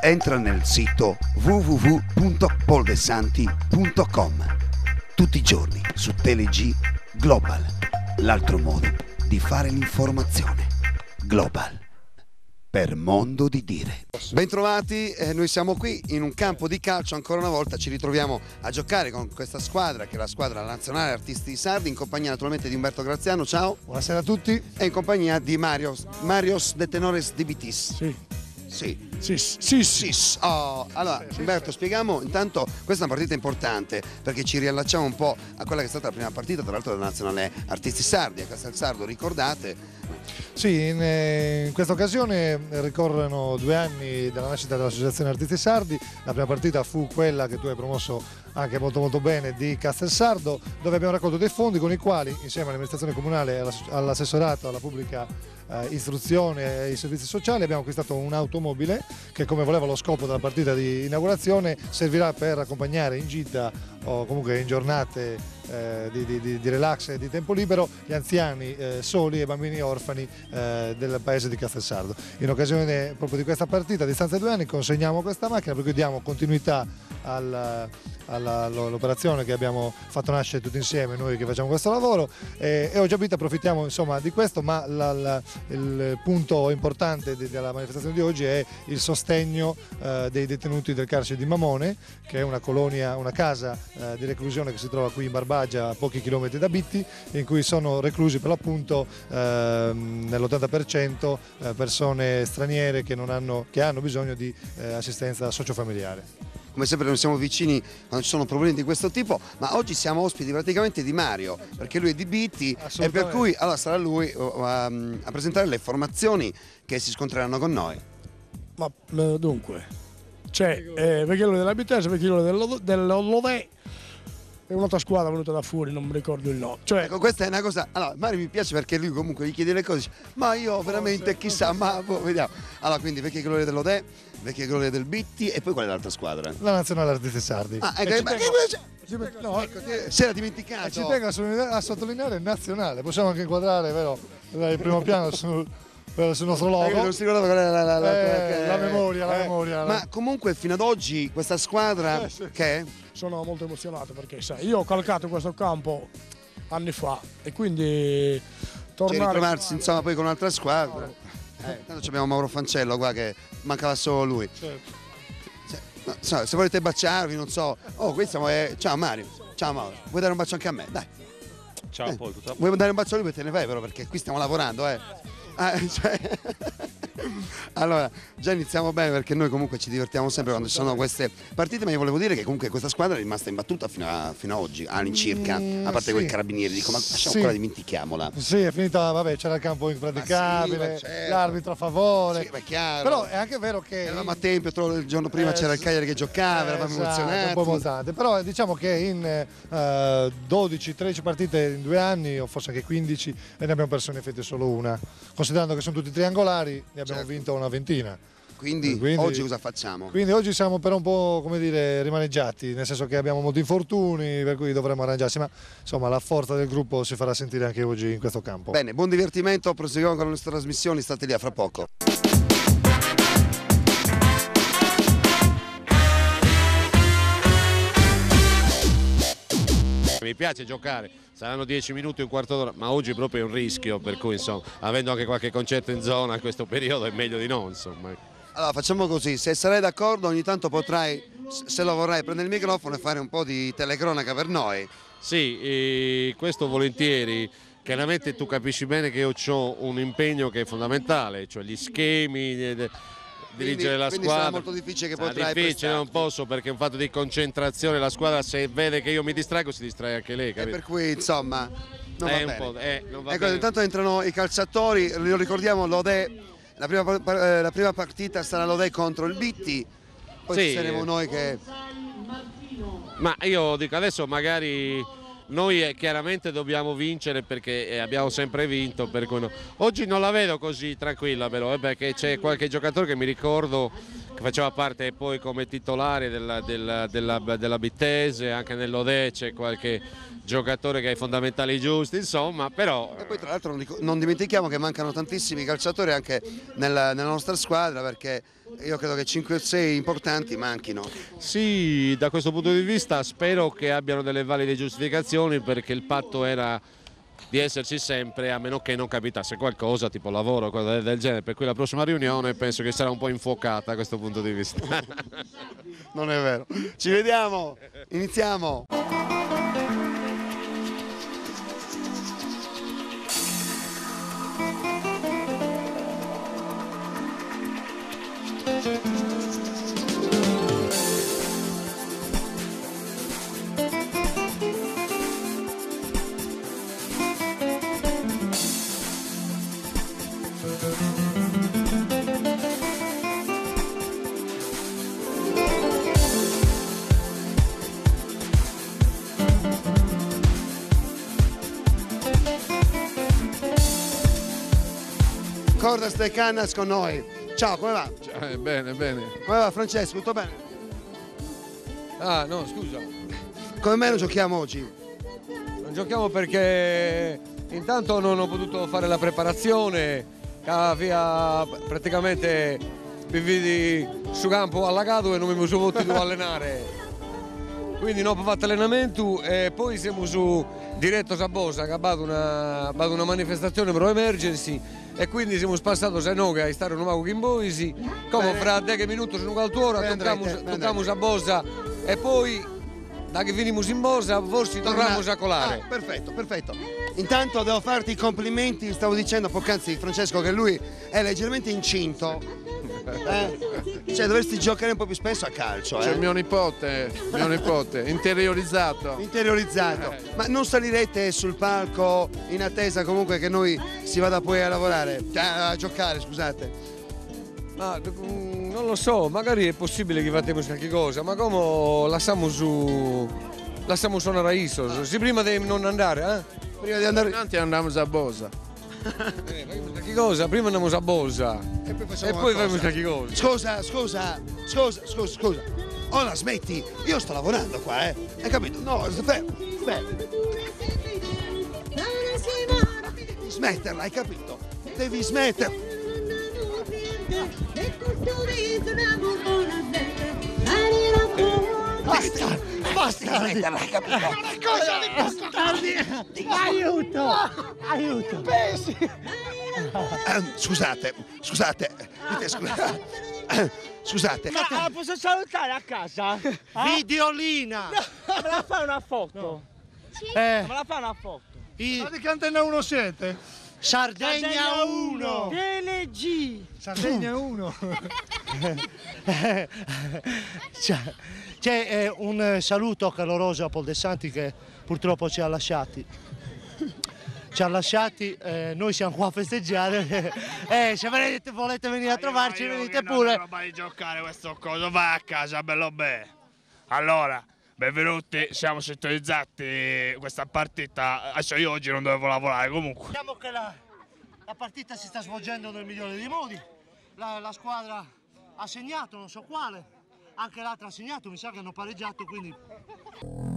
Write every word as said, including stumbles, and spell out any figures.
entra nel sito w w w punto poldesanti punto com. Tutti i giorni su TeleG Global, l'altro modo di fare l'informazione. Global, per mondo di dire. Bentrovati, eh, noi siamo qui in un campo di calcio, ancora una volta ci ritroviamo a giocare con questa squadra che è la squadra nazionale Artisti Sardi, in compagnia naturalmente di Umberto Graziano, ciao. Buonasera a tutti. E in compagnia di Marios, Marios de Tenores de Bitis. Sì. Sì. Sì, sì, sì. Sì. Oh, allora, Umberto, spieghiamo intanto, questa è una partita importante perché ci riallacciamo un po' a quella che è stata la prima partita, tra l'altro della nazionale Artisti Sardi a Castelsardo, ricordate? Sì, in, in questa occasione ricorrono due anni dalla nascita dell'Associazione Artisti Sardi. La prima partita fu quella che tu hai promosso anche molto molto bene di Castelsardo, dove abbiamo raccolto dei fondi con i quali, insieme all'amministrazione comunale, all'assessorato, alla pubblica eh, istruzione e ai servizi sociali, abbiamo acquistato un'automobile che, come voleva lo scopo della partita di inaugurazione, servirà per accompagnare in gita o comunque in giornate eh, di, di, di relax e di tempo libero gli anziani eh, soli e bambini orfani eh, del paese di Castelsardo. In occasione proprio di questa partita, a distanza di due anni, consegniamo questa macchina per cui diamo continuità al, all'operazione che abbiamo fatto nascere tutti insieme noi che facciamo questo lavoro, e, e oggi approfittiamo insomma di questo, ma la, la, il punto importante di, della manifestazione di oggi è il sostegno eh, dei detenuti del carcere di Mamone, che è una colonia, una casa eh, di reclusione che si trova qui in Barbagia, a pochi chilometri da Bitti, in cui sono reclusi per l'appunto eh, nell'ottanta per cento eh, persone straniere che, non hanno, che hanno bisogno di eh, assistenza sociofamiliare. Come sempre noi siamo vicini quando ci sono problemi di questo tipo, ma oggi siamo ospiti praticamente di Mario, perché lui è di Bitti e per cui allora sarà lui a, a presentare le formazioni che si scontreranno con noi. Ma dunque, c'è eh, Vecchiello della Bittese, Vecchiello dell'Olodè e un'altra squadra venuta da fuori, non mi ricordo il nome. Cioè, ecco, questa è una cosa, allora Mario mi piace perché lui comunque gli chiede le cose, dice, ma io veramente chissà, ma boh, vediamo. Allora quindi Vecchie Glorie dell'Odè, Vecchie Glorie del Bitti e poi qual è l'altra squadra? La Nazionale Artisti Sardi. Ah, ecco, ma tengo, che no, ecco, si era dimenticato. Ci tengo a sottolineare nazionale, possiamo anche inquadrare, vero, il primo piano sul, sul nostro logo. Non si ricordava qual era la, la, la, eh, la memoria, la eh, memoria. Ma comunque fino ad oggi questa squadra eh, sì. che è? Sono molto emozionato perché sai, io ho calcato questo campo anni fa e quindi tornare... Cioè, ritrovarsi insomma poi con un'altra squadra. Eh, tanto abbiamo Mauro Fancello qua che mancava solo lui. Certo. Cioè, no, so, se volete baciarvi, non so. Oh, questo è... Ciao Mario, ciao Mauro, vuoi dare un bacio anche a me? Dai. Ciao eh. poi, tutto a posto. Vuoi dare un bacio a lui, poi te ne vai però, perché qui stiamo lavorando, eh. Ah, cioè... Allora, già iniziamo bene perché noi comunque ci divertiamo sempre quando ci sono queste partite, ma io volevo dire che comunque questa squadra è rimasta imbattuta fino a, fino a oggi, all'incirca, mm, a parte sì. quei carabinieri, dico ma lasciamo sì. ancora, dimentichiamola. Sì, è finita, vabbè, c'era il campo impraticabile, sì, certo. L'arbitro a favore, Sì, ma è chiaro. però è anche vero che... Eravamo a tempo, il giorno prima eh, c'era il Cagliari che giocava, eh, eravamo esatto, emozionati. un po' emozionante, però diciamo che in uh, dodici tredici partite in due anni, o forse anche quindici, e ne abbiamo perso in effetti solo una, considerando che sono tutti triangolari, ne abbiamo certo. vinto una ventina. Quindi, Quindi oggi cosa facciamo? Quindi oggi siamo però un po', come dire, rimaneggiati, nel senso che abbiamo molti infortuni, per cui dovremo arrangiarsi, ma insomma la forza del gruppo si farà sentire anche oggi in questo campo. Bene, buon divertimento, proseguiamo con le nostre trasmissioni, state lì a fra poco. Mi piace giocare, saranno dieci minuti, un quarto d'ora, ma oggi proprio è un rischio, per cui insomma, avendo anche qualche concerto in zona a questo periodo è meglio di no, insomma. Allora facciamo così, se sarai d'accordo ogni tanto potrai, se lo vorrai, prendere il microfono e fare un po' di telecronaca per noi. Sì, e questo volentieri. Chiaramente tu capisci bene che io ho un impegno che è fondamentale, cioè gli schemi, dirigere quindi, la quindi squadra. sarà molto difficile che sarà potrai difficile, prestarti. non posso, perché è un fatto di concentrazione, la squadra se vede che io mi distraggo si distrae anche lei, E capito? per cui insomma non È va un bene. po', eh, non va Ecco, bene. intanto entrano i calciatori, lo ricordiamo, l'Odè, la prima, eh, la prima partita sarà l'Odè contro il Bitti, poi Sì. ci saremo noi che... Ma io dico adesso magari noi eh, chiaramente dobbiamo vincere perché eh, abbiamo sempre vinto, per cui no. Oggi non la vedo così tranquilla però, eh, perché c'è qualche giocatore che mi ricordo che faceva parte poi come titolare della, della, della, della Bittese, anche nell'Odè c'è qualche giocatore che ha i fondamentali giusti, insomma, però... E poi tra l'altro non, non dimentichiamo che mancano tantissimi calciatori anche nella, nella nostra squadra, perché io credo che cinque o sei importanti manchino. Sì, da questo punto di vista spero che abbiano delle valide giustificazioni, perché il patto era di esserci sempre, a meno che non capitasse qualcosa tipo lavoro o cose del genere, per cui la prossima riunione penso che sarà un po' infuocata da questo punto di vista. Non è vero. Ci vediamo, iniziamo. Cordas de Cannas con noi. Ciao, come va? Ciao, bene, bene. Come va Francesco? Tutto bene? Ah, no, scusa. Come mai non giochiamo oggi? Non giochiamo perché intanto non ho potuto fare la preparazione, via praticamente mi vidi su campo allagato e non mi sono potuto allenare. Quindi non ho fatto allenamento e poi siamo su diretto a Bosa, che abbiamo una, una manifestazione per emergency e quindi siamo passati a noi a stare un poco in Boisi, come fra dieci minuti sono qualche toccamos, toccamos a Bosa e poi da che finimo in Bosa forse torniamo a colare. Ah, perfetto, perfetto. Intanto devo farti i complimenti, stavo dicendo poc'anzi Francesco che lui è leggermente incinto. Eh? Cioè dovresti giocare un po' più spesso a calcio. C'è eh? mio nipote, mio nipote, interiorizzato. Interiorizzato. Eh. Ma non salirete sul palco in attesa comunque che noi si vada poi a lavorare, a giocare, scusate. Ma mm, non lo so, magari è possibile che facciamo qualche cosa, ma come lasciamo su. Lasciamo suonare a Isos, sì, prima di non andare, eh? Prima di andare. Innanzi andiamo a Bosa. Eh, che cosa? Prima andiamo a Bosa E poi facciamo e poi qualcosa. facciamo qualche cosa. Scusa, scusa, scusa, scusa, scusa. Oh, la smetti? Io sto lavorando qua, eh? Hai capito? No, fermo, fermo. Devi smetterla, hai capito? Devi smetterla. Basta, basta, Smetterla, hai capito? cosa di bastardi! Aiuto, aiuto! Pesi! Eh, scusate, scusate, dite scusa- eh, scusate. Ma la posso salutare a casa? Videolina! Me la fai una foto? Eh, me la fai una foto? Ma di che antenna uno siete? Sardegna uno! Tele G! Sardegna uno. C'è, c'è eh, un saluto caloroso a Paul De Santi che purtroppo ci ha lasciati. Ci ha lasciati, eh, noi siamo qua a festeggiare. Eh, se volete, volete venire a trovarci, io, io venite che pure. Non ho roba di giocare questo coso, vai a casa, bello bene. Allora, benvenuti, siamo sintonizzati questa partita. Adesso io oggi non dovevo lavorare comunque. Diciamo che la, la partita si sta svolgendo nel migliore dei modi. La, la squadra ha segnato, non so quale. Anche l'altra ha segnato, mi sa che hanno pareggiato, quindi